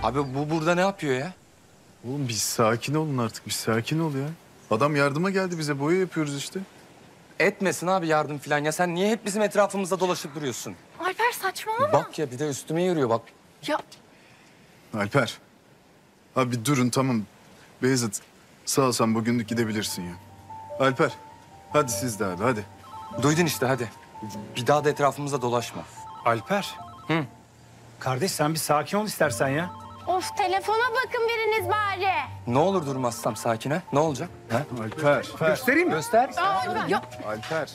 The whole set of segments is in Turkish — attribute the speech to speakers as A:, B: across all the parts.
A: Abi bu burada ne yapıyor ya?
B: Oğlum bir sakin olun artık. Bir sakin ol ya. Adam yardıma geldi bize. Boya yapıyoruz işte.
A: Etmesin abi yardım falan ya. Sen niye hep bizim etrafımızda dolaşıp duruyorsun?
C: Alper saçmalama.
A: Bak ya bir de üstüme yürüyor bak.
C: Ya
B: Alper. Abi bir durun tamam. Beyazıt sağ ol sen bugünlük gidebilirsin ya. Alper. Hadi siz de abi hadi.
A: Duydun işte hadi. Bir daha da etrafımızda dolaşma.
D: Alper.
A: Hı.
D: Kardeş sen bir sakin ol istersen ya.
C: of telefona bakın biriniz bari.
A: Ne olur durmazsam sakin ha? Ne olacak? Ha?
B: Alper.
D: Göstereyim mi?
A: Göster.
C: Ya
B: Alper.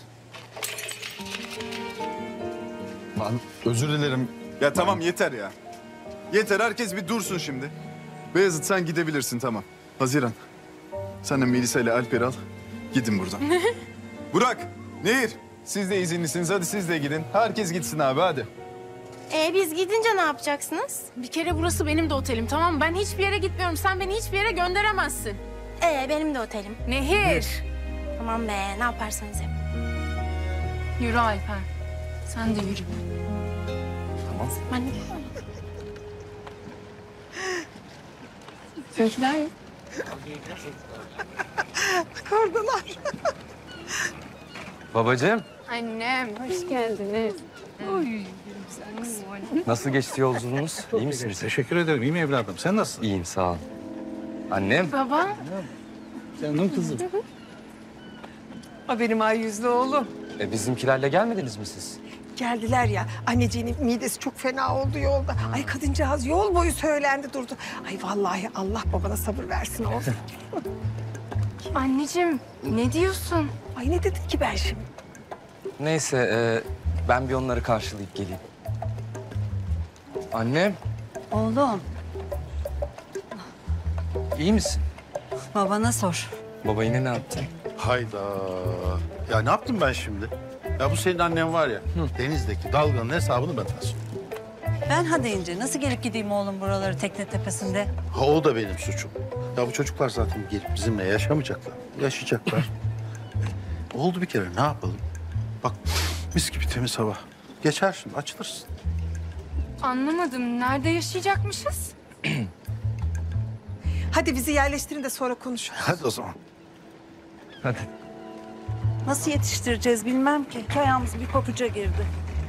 E: Lan özür dilerim.
B: Ya tamam yeter ya. Yeter herkes bir dursun şimdi. Beyazıt sen gidebilirsin tamam. Haziran. Sen de Melisa ile Alper'i al. Gidin buradan. Burak, Nehir. Siz de izinlisiniz. Hadi siz de gidin. Herkes gitsin abi hadi.
C: biz gidince ne yapacaksınız?
F: Bir kere burası benim de otelim, tamam mı? Ben hiçbir yere gitmiyorum. Sen beni hiçbir yere gönderemezsin.
C: Benim de otelim.
F: Nehir.
C: Tamam be ne yaparsanız yapın.
F: Yürü Alper. Sen de yürü.
A: Tamam.
C: Ben de
F: Çocuklar.
A: Babacığım
F: Annem, hoş geldiniz.
A: nasıl geçti yolculuğunuz? İyi misiniz?
D: Teşekkür ederim. İyi mi evladım? Sen nasılsın?
A: İyiyim sağ ol. Annem.
F: Baba.
D: Canım kızım.
G: O benim ay yüzlü oğlum.
A: Bizimkilerle gelmediniz mi siz?
G: Geldiler ya. Anneciğinin midesi çok fena oldu yolda. Ay kadıncağız yol boyu söylendi durdu. Ay vallahi Allah babana sabır versin oğlum.
F: Anneciğim, ne diyorsun?
G: Ay ne dedim ki ben şimdi?
A: Neyse ben bir onları karşılayıp geleyim. Annem
H: Oğlum,
A: iyi misin?
H: babana sor.
A: Baba yine ne yaptı?
E: Hayda. Ya ne yaptım ben şimdi? Ya bu senin annen var ya, denizdeki dalganın hesabını ben tasarım.
H: Ben ha deyince nasıl gelip gideyim oğlum buraları tekne tepesinde?
E: Ha o da benim suçum. Ya bu çocuklar zaten gelip bizimle yaşamayacaklar. Yaşayacaklar. Oldu bir kere ne yapalım? Bak mis gibi temiz hava. Geçer şimdi açılırsın.
F: Anlamadım. Nerede yaşayacakmışız?
G: Hadi bizi yerleştirin de sonra konuşuruz.
E: Hadi o zaman.
A: Hadi.
H: Nasıl yetiştireceğiz bilmem ki. Ayağımız bir papuca girdi.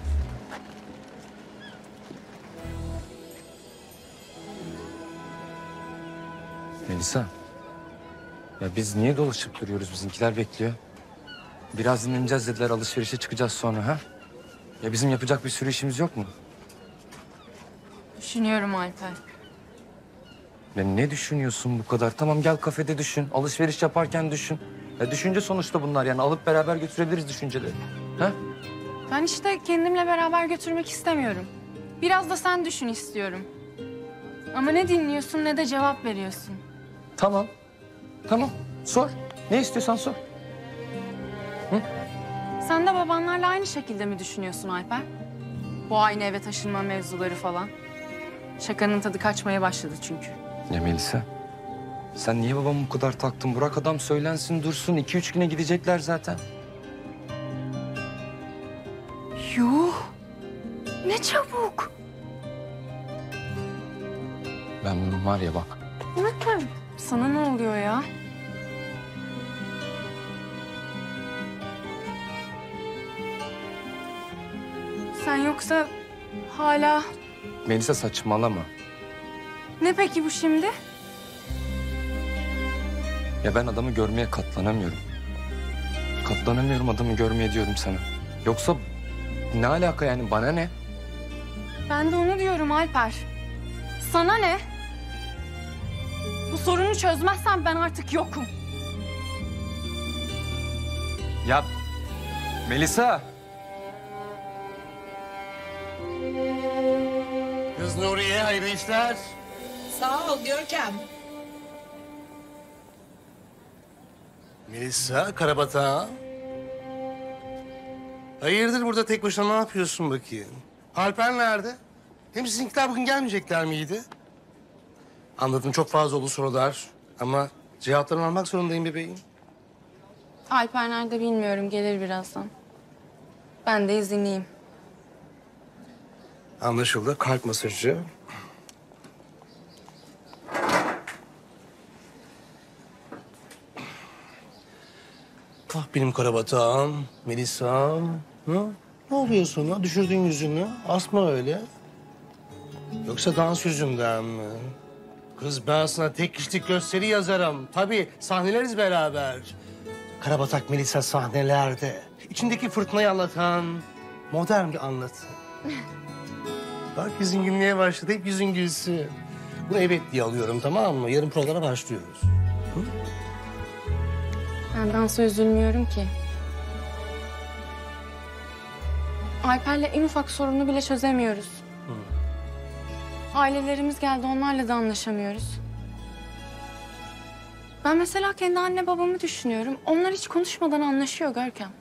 A: Melisa. Ya biz niye dolaşıp duruyoruz? Bizimkiler bekliyor. Biraz dinleneceğiz dediler. Alışverişe çıkacağız sonra ha? Ya bizim yapacak bir sürü işimiz yok mu?
F: Düşünüyorum Alper.
A: Ya ne düşünüyorsun bu kadar? Tamam gel kafede düşün. Alışveriş yaparken düşün. Ya düşünce sonuçta bunlar yani. Alıp beraber götürebiliriz düşünceleri. Ha?
F: Ben işte kendimle beraber götürmek istemiyorum. Biraz da sen düşün istiyorum. Ama ne dinliyorsun ne de cevap veriyorsun.
A: Tamam. Tamam. Sor. Ne istiyorsan sor.
F: Sen de babanlarla aynı şekilde mi düşünüyorsun Alper? Bu aynı eve taşınma mevzuları falan. Şakanın tadı kaçmaya başladı çünkü.
A: Ya Melisa. Sen niye babamı bu kadar taktın? Burak adam söylensin dursun. 2-3 güne gidecekler zaten.
F: Yuh! Ne çabuk!
A: Ben var ya bak.
F: Alper, sana ne oluyor ya? Sen yoksa hala...
A: Melisa saçmalama.
F: Ne peki bu şimdi?
A: Ya ben adamı görmeye katlanamıyorum. Katlanamıyorum adamı görmeye diyorum sana. Yoksa ne alaka yani bana ne?
F: Ben de onu diyorum Alper. Sana ne? Bu sorunu çözmezsen ben artık yokum.
A: Ya Melisa.
I: Kız Nuriye hayırlı işler.
G: Sağ ol Görkem.
I: Melisa Karabata. Hayırdır burada tek başına ne yapıyorsun bakayım? Alper nerede? Hem sizinkiler bugün gelmeyecekler miydi? Anladım çok fazla oldu sorular ama cevaplarını almak zorundayım bebeğim.
F: Alper nerede bilmiyorum. Gelir birazdan. Ben de izinliyim.
I: Anlaşıldı. Kalp masajı. Ah benim karabatağım, Melisa'm. Hı? Ne oluyor sana? Düşürdün yüzünü. Asma öyle. Yoksa dans yüzünden mi? Kız ben sana tek kişilik gösteri yazarım. Tabii sahneleriz beraber. Karabatak Melisa sahnelerde. İçindeki fırtınayı anlatan modern bir anlatı. Bak yüzün gülmeye başladı. Hep yüzün gülsün. Bunu evet diye alıyorum, tamam mı? Yarın programa başlıyoruz.
F: Ben dansa üzülmüyorum ki. Alper'le en ufak sorunu bile çözemiyoruz. Ailelerimiz geldi, onlarla da anlaşamıyoruz. Ben mesela kendi anne babamı düşünüyorum. Onlar hiç konuşmadan anlaşıyor Görkem.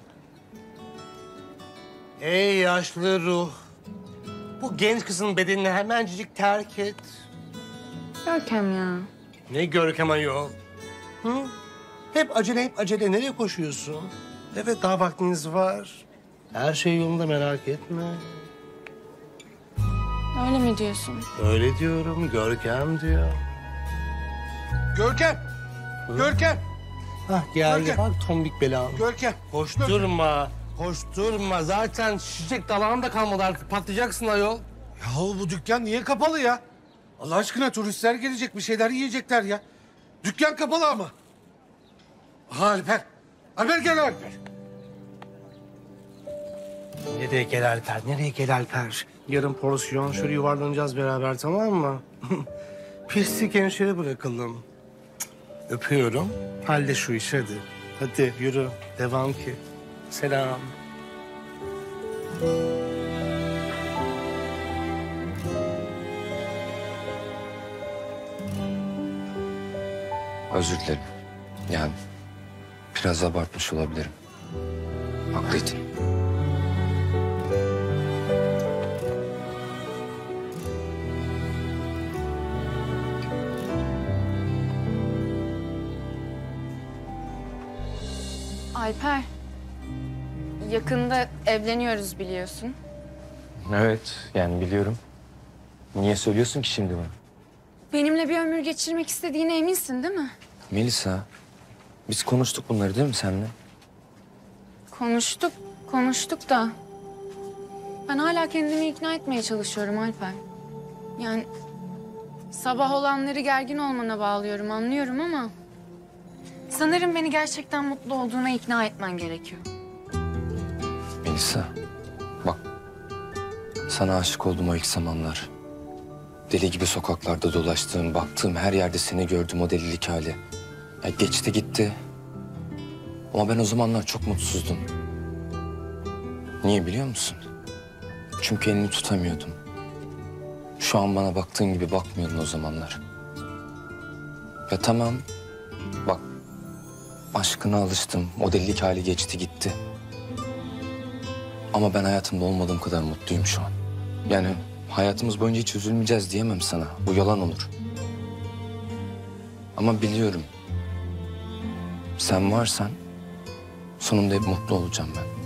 I: Ey yaşlı ruh. Bu genç kızın bedenini hemencik terk et.
F: Görkem ya.
I: Ne Görkem ayol? Hı? Hep acele nereye koşuyorsun? Evet daha vaktiniz var. Her şey yolunda, merak etme.
F: Öyle mi diyorsun?
I: Öyle diyorum, Görkem diyor. Görkem! Görkem! Hah geldi
J: Görkem!
I: bak tombik belam.
J: Görkem.
I: Koşturma, koşturma. Zaten şişecek dalağın da kalmadı artık. Patlayacaksın ayol.
J: Yahu bu dükkan niye kapalı ya? Allah aşkına turistler gelecek, bir şeyler yiyecekler ya. Dükkan kapalı ama. Aha Alper. Alper gel Alper.
I: Nereye gel Alper, nereye gel Alper? Yarın porsiyon şöyle yuvarlanacağız beraber, tamam mı? Pislik hemşire bırakalım. Cık, öpüyorum. Halde şu iş hadi. Hadi yürü, devam ki. Selam.
A: Özür dilerim. Yani biraz abartmış olabilirim. Haklıydın.
F: Alper, yakında evleniyoruz biliyorsun.
A: Evet, yani biliyorum. Niye söylüyorsun ki şimdi bunu?
F: Benimle bir ömür geçirmek istediğine eminsin değil mi?
A: Melisa, biz konuştuk bunları değil mi seninle?
F: Konuştuk da... Ben hala kendimi ikna etmeye çalışıyorum Alper. Yani sabah olanları gergin olmana bağlıyorum, anlıyorum ama... Sanırım beni gerçekten mutlu olduğuna ikna etmen gerekiyor.
A: Melisa, bak. Sana aşık oldum o ilk zamanlar. Deli gibi sokaklarda dolaştığım, baktığım her yerde seni gördüm o delilik hali. Ya geçti gitti. Ama ben o zamanlar çok mutsuzdum. Niye biliyor musun? Çünkü elini tutamıyordum. Şu an bana baktığın gibi bakmıyordun o zamanlar. Ya tamam, bak aşkına alıştım. O delilik hali geçti gitti. Ama ben hayatımda olmadığım kadar mutluyum şu an. Yani hayatımız boyunca hiç üzülmeyeceğiz diyemem sana. Bu yalan olur. Ama biliyorum. Sen varsan sonunda hep mutlu olacağım ben.